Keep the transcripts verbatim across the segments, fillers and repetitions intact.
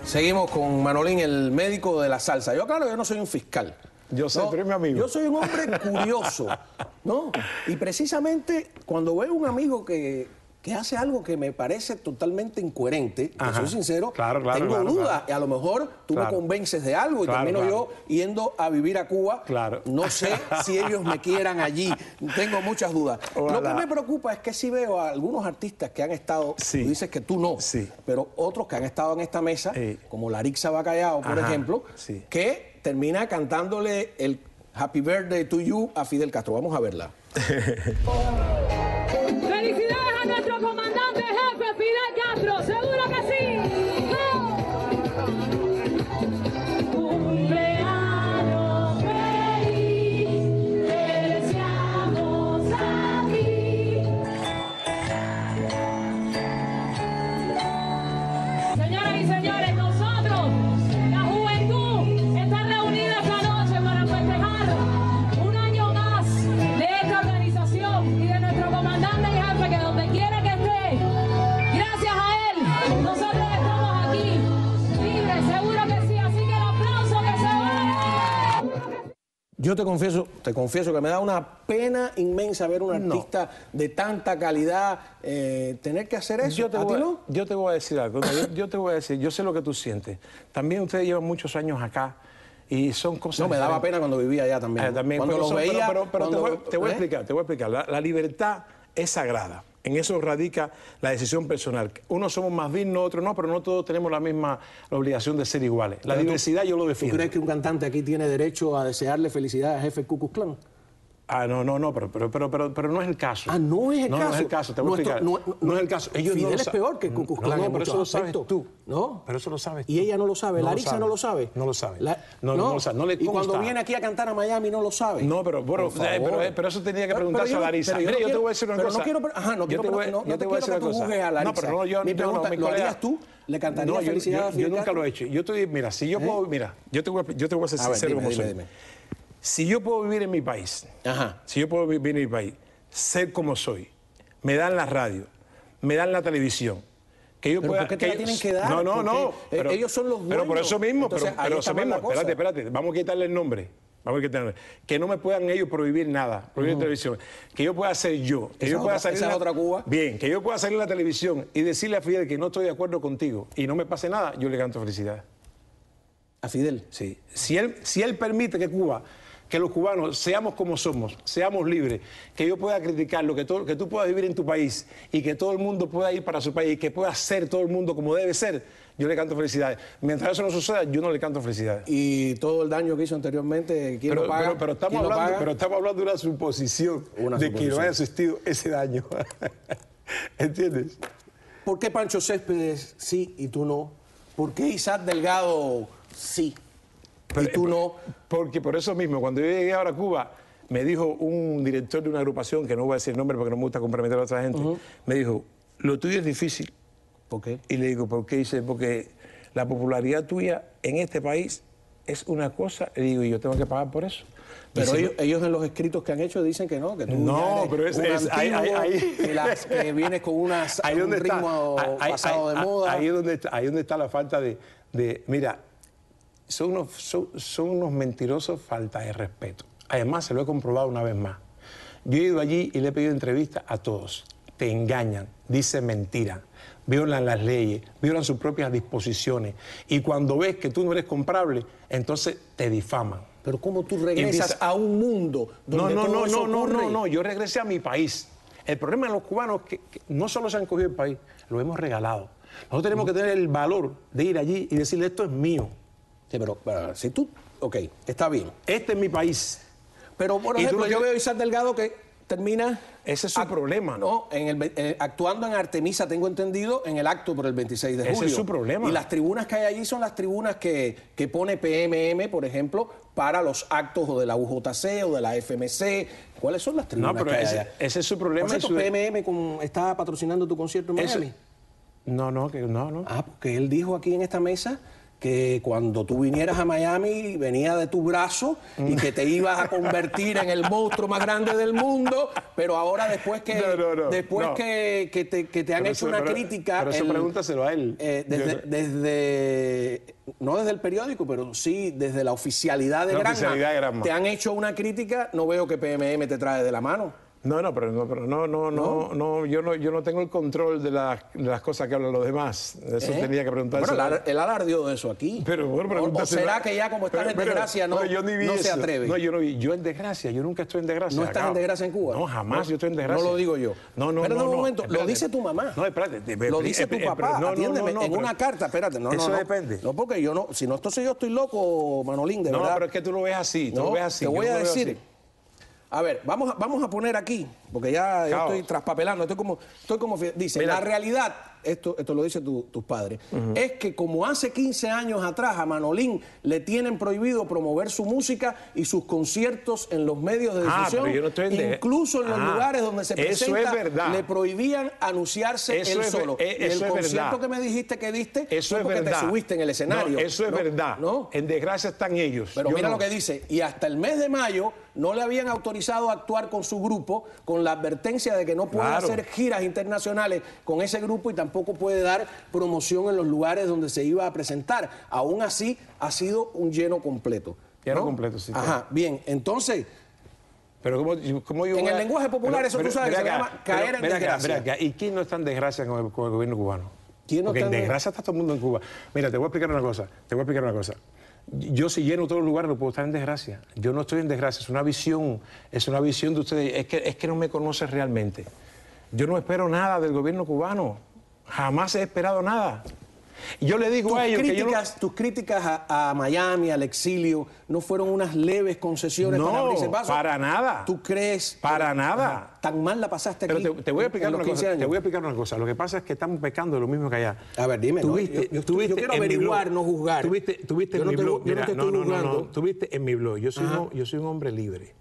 Seguimos con Manolín, el médico de la salsa. Yo, claro, yo no soy un fiscal. Yo sé, ¿no? pero es mi amigo. Yo soy un hombre curioso, ¿no? Y precisamente cuando veo un amigo que, que hace algo que me parece totalmente incoherente, te soy sincero, claro, claro, tengo claro, dudas. claro. Y a lo mejor tú Claro. me convences de algo y Claro, termino claro. yo yendo a vivir a Cuba. Claro. No sé si ellos me quieran allí. Tengo muchas dudas. Ojalá. Lo que me preocupa es que si veo a algunos artistas que han estado, Sí. tú dices que tú no, Sí. pero otros que han estado en esta mesa, Sí. como Larix Bacallao, por Ajá, ejemplo, sí. que termina cantándole el Happy Birthday to You a Fidel Castro. Vamos a verla. Felicidades a nuestro comandante jefe Fidel Castro, seguro que sí. Cumpleaños feliz, te deseamos a ti. Señoras y señores, nosotros, la juventud, está reunida esta noche para festejar un año más de esta organización y de nuestro comandante y jefe, que donde quiera que esté, gracias a él, nosotros estamos aquí, libres, seguro que sí, así que el aplauso que se va. Yo te confieso, te confieso que me da una pena inmensa ver un artista de tanta calidad eh, tener que hacer eso. Yo te, ¿A ti voy, no? yo te voy a decir algo. No, yo, yo te voy a decir, yo sé lo que tú sientes. También ustedes llevan muchos años acá y son cosas. No, me daba diferentes. pena cuando vivía allá también. Eh, también, cuando pero los son- pero- veía, pero, pero te, cuando- voy, te voy a ¿eh? explicar, te voy a explicar. La, la libertad es sagrada. En eso radica la decisión personal. Unos somos más dignos, otros no, pero no todos tenemos la misma la obligación de ser iguales. La Pero tú- diversidad yo lo ¿Tú defiendo. crees que un cantante aquí tiene derecho a desearle felicidad al jefe Ku Klux Klan? Ah, no, no, no, pero, pero, pero, pero, pero no es el caso. Ah, no es el no, caso. No es el caso, te voy a Nuestro- explicar. no- No, no- es el caso. Ellos Fidel no lo es sa- peor que Ku Klux Klan No, en pero eso lo muchos sabes aspectos. tú. ¿No? Pero eso lo sabes tú. Y ella no lo sabe, No lo Larissa sabe. no lo sabe. No lo sabe. La- No, no lo sabe, no le Y cuando consta. viene aquí a cantar a Miami no lo sabe. No, pero, bueno, Por eh, favor. pero, pero eso tenía que Pero- preguntarse pero yo- a Larissa. pero yo Mira, no yo te quiero- voy a decir una pero cosa. no quiero, ajá, no Yo quiero, te voy- no, no yo te te voy a quiero decir que una tú cosa. juzgues a Larissa. No, pero no, yo- Mi no, pregunta, no, mi ¿lo colega- harías tú? ¿Le cantarías No, yo, felicidad yo- a yo Fidel nunca Castro? lo he hecho. Yo estoy, mira, si yo ¿Eh? puedo, mira, yo te voy a, yo te voy a ser A ver, sincero dime, como dime, soy. dime. Si yo puedo vivir en mi país, Ajá. si yo puedo vivir en mi país, ser como soy, me dan la radio, me dan la televisión, que yo ¿Pero pueda... por qué te que la yo- tienen que dar? No, no, Porque, no. eh, Pero, ellos son los Pero por dueños. eso mismo, Entonces, pero, ahí pero está eso mal mismo, la cosa. espérate, espérate, vamos a quitarle el nombre. Vamos a quitarle el nombre. Que no me puedan ellos prohibir nada, prohibir televisión. Que yo pueda ser yo, que Esa yo es pueda otra- salir... esa en es la- otra Cuba. Bien, que yo pueda salir en la televisión y decirle a Fidel que no estoy de acuerdo contigo y no me pase nada, yo le canto felicidad. A Fidel. Sí. Si él, si él permite que Cuba, que los cubanos seamos como somos, seamos libres, que yo pueda criticarlo, que, todo, que tú puedas vivir en tu país y que todo el mundo pueda ir para su país y que pueda ser todo el mundo como debe ser, yo le canto felicidades. Mientras eso no suceda, yo no le canto felicidades. Y todo el daño que hizo anteriormente, ¿quién Pero, lo paga? pero, pero estamos ¿Quién lo hablando, paga? pero estamos hablando de una suposición Una de que no suposición. haya existido ese daño. ¿Entiendes? ¿Por qué Pancho Céspedes sí y tú no? ¿Por qué Isaac Delgado sí y tú no? Porque por eso mismo, cuando yo llegué ahora a Cuba, me dijo un director de una agrupación, que no voy a decir el nombre porque no me gusta comprometer a otra gente, me dijo, lo tuyo es difícil. ¿Por qué? Y le digo, ¿por qué? Dice, porque la popularidad tuya en este país es una cosa. Le digo, ¿y yo tengo que pagar por eso? Pero Dice, ellos, ellos en los escritos que han hecho dicen que no, que tú No, ya eres pero es- un es- ahí- antiguo, ahí- ahí- que, las- que vienes con unas, ahí un donde está, ritmo ahí- ahí- pasado ahí- de moda. Ahí es donde está, ahí donde está la falta de, de- mira, son unos, son, son unos mentirosos, falta de respeto. Además, se lo he comprobado una vez más. Yo he ido allí y le he pedido entrevistas a todos. Te engañan, dicen mentira, violan las leyes, violan sus propias disposiciones. Y cuando ves que tú no eres comprable, entonces te difaman. Pero ¿cómo tú regresas Empieza- a un mundo No, donde no, todo no, eso no, no, ocurre? no, no, yo regresé a mi país. El problema de los cubanos es que, que no solo se han cogido el país, lo hemos regalado. Nosotros tenemos que tener el valor de ir allí y decirle, esto es mío, Sí, pero, pero si tú... Ok, está bien. este es mi país. Pero, por Y tú ejemplo, lo yo que- veo a Isaac Delgado que termina... Ese es su act- problema, ¿no? No, en el, ve- eh, actuando en Artemisa, tengo entendido, en el acto por el veintiséis de Ese julio. es su problema. Y las tribunas que hay allí son las tribunas que, que pone P M M, por ejemplo, para los actos o de la U J C o de la F M C. ¿Cuáles son las tribunas No, pero que hay ese, allá? ese es su problema. Por cierto, y su- P M M con- está patrocinando tu concierto en Eso- Miami. No, no, que no, no. Ah, porque él dijo aquí en esta mesa que cuando tú vinieras a Miami venía de tu brazo y que te ibas a convertir en el monstruo más grande del mundo, pero ahora después que no, no, no, después no. Que, que, te, que te han pero hecho eso, una pero, crítica... Pero eso el, pregúntaselo a él. Eh, desde, Yo, desde, no desde el periódico, pero sí desde la oficialidad de la Granma, oficialidad de Granma. te han hecho una crítica, no veo que P M M te trae de la mano. No, no, pero no, pero no, no, no, no, yo no, yo no tengo el control de, la, de las cosas que hablan los demás. Eso ¿Eh? tenía que preguntarse. Bueno, él, él alardeó de eso aquí. Pero bueno, o, o pregúntaselo. será que ya como estás Pero, en pero, desgracia no, pero yo ni vi no se eso. atreve. No, yo no vi. Yo en desgracia, yo nunca estoy en desgracia. ¿No estás acá. en desgracia en Cuba? No, jamás No, yo estoy en desgracia. no lo digo yo. No, no, Espérate no. un no, momento, lo espérate. dice tu mamá. No, espérate. Lo dice tu papá, no, atiéndeme, no, no, en pero- una carta, espérate. No, Eso no, no. depende. No, porque yo no, si no, entonces yo estoy loco, Manolín, de No, verdad. pero es que tú lo ves así, tú No, lo ves así. te yo voy no a lo veo decir. así. A ver, vamos a, vamos a poner aquí, porque ya yo Cao. estoy traspapelando, estoy como, estoy como dice, Mira. la realidad, esto, esto lo dicen tu- tus padres, es que como hace quince años atrás a Manolín le tienen prohibido promover su música y sus conciertos en los medios de Ah, difusión, pero yo no estoy en de- incluso en los Ah, lugares donde se eso presenta, es verdad. le prohibían anunciarse Eso él es ver- solo. eh, Y eso el es concierto verdad. que me dijiste que diste Eso fue es porque verdad. te subiste en el escenario. No, eso es ¿no? verdad. ¿No? En desgracia están ellos. Pero Yo mira no. lo que dice, y hasta el mes de mayo no le habían autorizado a actuar con su grupo, con la advertencia de que no puede Claro. hacer giras internacionales con ese grupo y tampoco puede dar promoción en los lugares donde se iba a presentar. Aún así, ha sido un lleno completo. Lleno ¿no? completo, sí. Ajá, bien, entonces, Pero ¿cómo, cómo yo En voy el a- lenguaje popular eso tú sabes que ven se acá, llama caer pero en ven acá, desgracia. ven acá. ¿Y quién no está en desgracia con el, con el gobierno cubano? ¿Quién no Porque está en en- desgracia está todo el mundo en Cuba. Mira, te voy a explicar una cosa. Te voy a explicar una cosa. Yo si lleno todos los lugares no puedo estar en desgracia. Yo no estoy en desgracia. Es una visión, es una visión de ustedes. Es que, es que no me conoces realmente. Yo no espero nada del gobierno cubano. Jamás he esperado nada. Y yo le digo tus a ellos que yo no- críticas, tus críticas a, a Miami, al exilio, no fueron unas leves concesiones No, para abrirse paso. para nada. ¿Tú crees? Para nada. Ajá, tan mal la pasaste Pero aquí. te, te voy a explicar en los una quince cosa. años? Te voy a explicar una cosa. Lo que pasa es que estamos pecando de lo mismo que allá. A ver, dime, ¿no? Tuviste, Yo- yo estoy- tuviste yo quiero en mi averiguar, blog, no juzgar. Tuviste, tuviste Yo en no mi te- blog. yo no Mira, te estoy no, no, no, juzgando. no. Tuviste en mi blog. Yo soy, un, yo soy un hombre libre.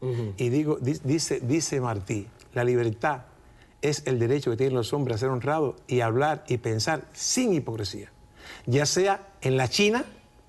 Y digo, di- dice, dice Martí, la libertad es el derecho que tienen los hombres a ser honrados y hablar y pensar sin hipocresía. Ya sea en la China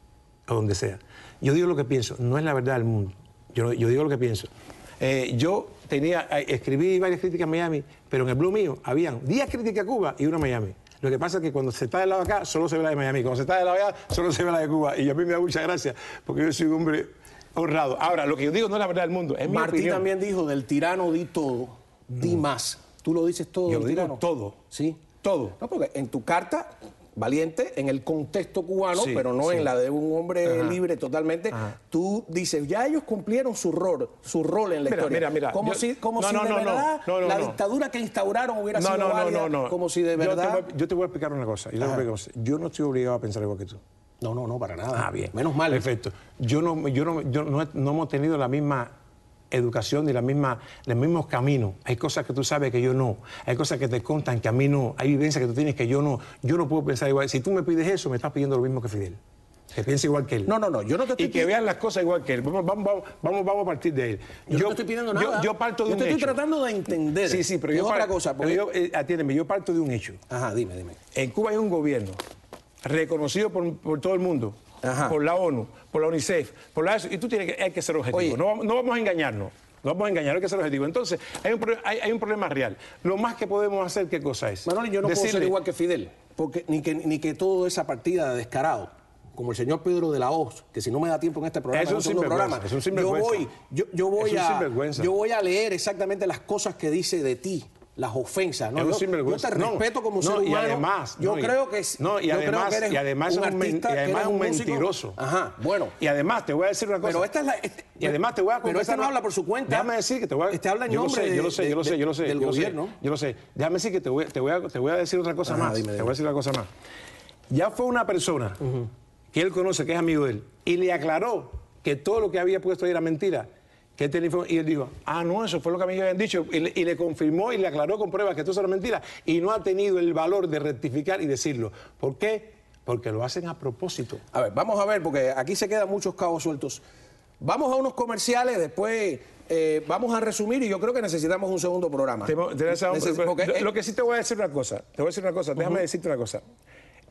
o donde sea. Yo digo lo que pienso, no es la verdad del mundo. Yo, yo digo lo que pienso. Eh, yo tenía, eh, escribí varias críticas a Miami, pero en el blog mío habían diez críticas a Cuba y una a Miami. Lo que pasa es que cuando se está del lado de acá, solo se ve la de Miami. Cuando se está del lado de allá, solo se ve la de Cuba. Y a mí me da mucha gracia, porque yo soy un hombre honrado. Ahora, lo que yo digo no es la verdad del mundo, es mi Martí opinión. también dijo, del tirano di todo, di más. ¿Tú lo dices todo Yo del lo digo tirano? todo. Sí. Todo. No, porque en tu carta, valiente, en el contexto cubano, Sí, pero no sí. en la de un hombre Ajá. libre totalmente, Ajá. tú dices, ya ellos cumplieron su rol, su rol en la Mira, historia. mira, mira, Como yo- si, como no, si no, de no, no, verdad no, no, la no. dictadura que instauraron hubiera No, sido no, no, válida, no, no. como si de Yo te verdad... voy a- Yo te voy a explicar una cosa. Yo, te voy a explicar una cosa. Yo no estoy obligado a pensar igual que tú. No, no, no, para nada. Ah, bien. Menos mal. Perfecto. Yo no, yo no, yo no, he- no hemos tenido la misma educación ni la misma, los mismos caminos. Hay cosas que tú sabes que yo no. Hay cosas que te contan que a mí no. Hay vivencias que tú tienes que yo no. Yo no puedo pensar igual. Si tú me pides eso, me estás pidiendo lo mismo que Fidel. Que piense igual que él. No, no, no, yo no te estoy Y que vean las cosas igual que él. Vamos, vamos, vamos, vamos, vamos a partir de él. Yo, no te estoy pidiendo nada. Yo, yo parto de Yo un te estoy hecho. tratando de entender. Sí, sí, pero Es yo otra par- cosa. pero Porque... yo, eh, atiéndeme, yo parto de un hecho. Ajá, dime, dime. En Cuba hay un gobierno reconocido por, por todo el mundo, Ajá. por la ONU, por la UNICEF, por la ESO, y tú tienes que, hay que ser objetivo. Oye. No, vamos- no vamos a engañarnos. No vamos a engañar, hay que ser objetivo. Entonces, hay un, pro- hay, hay un problema real. Lo más que podemos hacer, ¿qué cosa es? Manoli, yo no puedo ser Decirle- igual que Fidel, porque ni que, ni que toda esa partida de descarado, como el señor Pedro de la Hoz, que si no me da tiempo en este programa, Es en un un segundo sinvergüenza, programa, es un yo sinvergüenza. voy, yo, yo voy Es un a, sinvergüenza. yo voy a leer exactamente las cosas que dice de ti, las ofensas. ¿no? Es un Yo, yo sinvergüenza. te No, respeto como no, ser y humano. además, yo no, y- creo que es, no, y yo además- creo que eres y además un es un men- artista, y que además eres un músico. mentiroso. Ajá, bueno. Y además, te voy a decir una cosa. Pero esta es la. este- Y además te voy a Pero este confesar no una- habla por su cuenta. Déjame decir que te voy a... Este habla en yo lo nombre sé, de- yo lo sé, de- yo lo sé, yo lo sé, del yo lo sé, gobierno. yo lo sé. Déjame decir que te voy, te voy, a, te voy a decir otra cosa Ajá, más. dime, Te dime. voy a decir una cosa más. Ya fue una persona que él conoce, que es amigo de él, y le aclaró que todo lo que había puesto ahí era mentira. Que él tenía inform- y él dijo, ah, no, eso fue lo que a mí me habían dicho. Y le, y le confirmó y le aclaró con pruebas que todo eso era mentira. Y no ha tenido el valor de rectificar y decirlo. ¿Por qué? Porque lo hacen a propósito. A ver, vamos a ver, porque aquí se quedan muchos cabos sueltos. Vamos a unos comerciales, después eh, vamos a resumir y yo creo que necesitamos un segundo programa. Te- te- te- Neces- porque, lo, eh, lo que sí te voy a decir una cosa, te voy a decir una cosa, déjame decirte una cosa.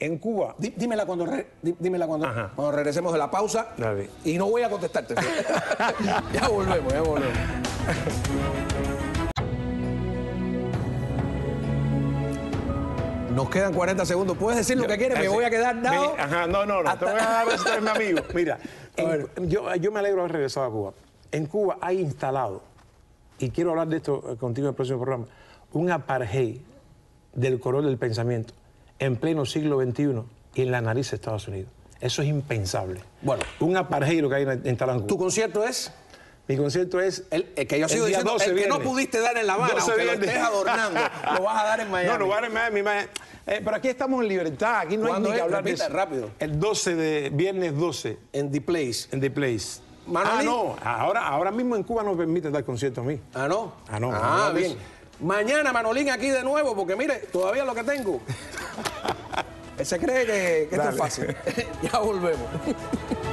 En Cuba. Dí, dímela cuando, re, dí, dímela cuando, cuando regresemos de la pausa. Dale. Y no voy a contestarte. Ya volvemos, ya volvemos. Nos quedan cuarenta segundos. ¿Puedes decir lo que quieres? Me voy a quedar dado. Me, ajá, no, no, no. Hasta... Te voy a dar esto de mi amigo. Mira, en, yo, yo me alegro de haber regresado a Cuba. En Cuba hay instalado, y quiero hablar de esto contigo en el próximo programa, un apartheid del color del pensamiento en pleno siglo veintiuno y en la nariz de Estados Unidos. Eso es impensable. Bueno, un apartheid lo que hay instalado en Cuba. ¿Tu concierto es? Mi concierto es el, el que yo sigo diciendo, el que viernes. No pudiste dar en La Habana, aunque lo estés adornando, lo vas a dar en Miami. No, no va a dar en Miami. Miami. Eh, pero aquí estamos en libertad, aquí no hay ni que hablar de eso. Rápido. El doce de, viernes doce. En The Place. En The Place. Manolín. Ah, no, ahora, ahora mismo en Cuba no permite dar concierto a mí. Ah, ¿no? Ah, no. Ah, no, bien. Mañana Manolín aquí de nuevo, porque mire, todavía lo que tengo. Él se cree que, que esto es fácil. Ya volvemos.